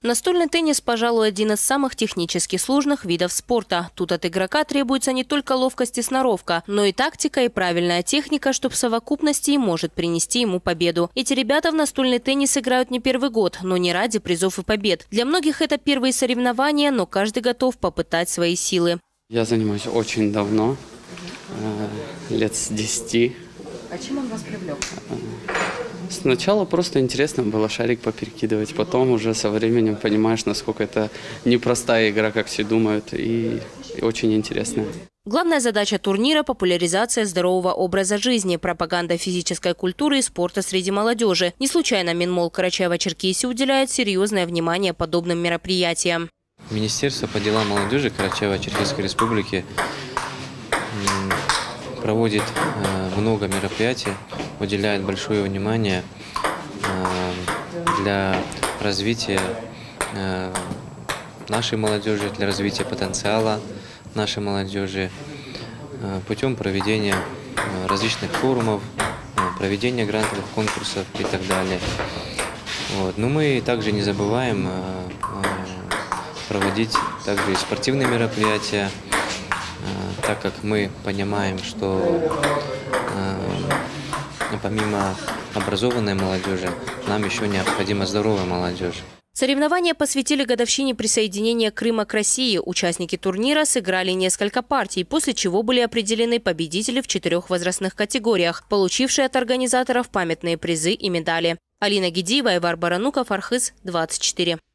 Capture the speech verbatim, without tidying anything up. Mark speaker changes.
Speaker 1: Настольный теннис, пожалуй, один из самых технически сложных видов спорта. Тут от игрока требуется не только ловкость и сноровка, но и тактика и правильная техника, что в совокупности и может принести ему победу. Эти ребята в настольный теннис играют не первый год, но не ради призов и побед. Для многих это первые соревнования, но каждый готов попытать свои силы.
Speaker 2: Я занимаюсь очень давно, лет с десяти.
Speaker 1: А чем он вас привлек?
Speaker 2: Сначала просто интересно было шарик поперекидывать, потом уже со временем понимаешь, насколько это непростая игра, как все думают, и, и очень интересная.
Speaker 1: Главная задача турнира – популяризация здорового образа жизни, пропаганда физической культуры и спорта среди молодежи. Не случайно Минмол Карачаево-Черкесии уделяет серьезное внимание подобным мероприятиям.
Speaker 3: Министерство по делам молодежи Карачаево-Черкесской республики проводит много мероприятий, уделяет большое внимание для развития нашей молодежи, для развития потенциала нашей молодежи путем проведения различных форумов, проведения грантовых конкурсов и так далее. Вот. Но мы также не забываем проводить также и спортивные мероприятия, так как мы понимаем, что помимо образованной молодежи, нам еще необходима здоровая молодежь.
Speaker 1: Соревнования посвятили годовщине присоединения Крыма к России. Участники турнира сыграли несколько партий, после чего были определены победители в четырех возрастных категориях, получившие от организаторов памятные призы и медали. Алина Гидиева, Айвар Барануков, Архыз, двадцать четыре.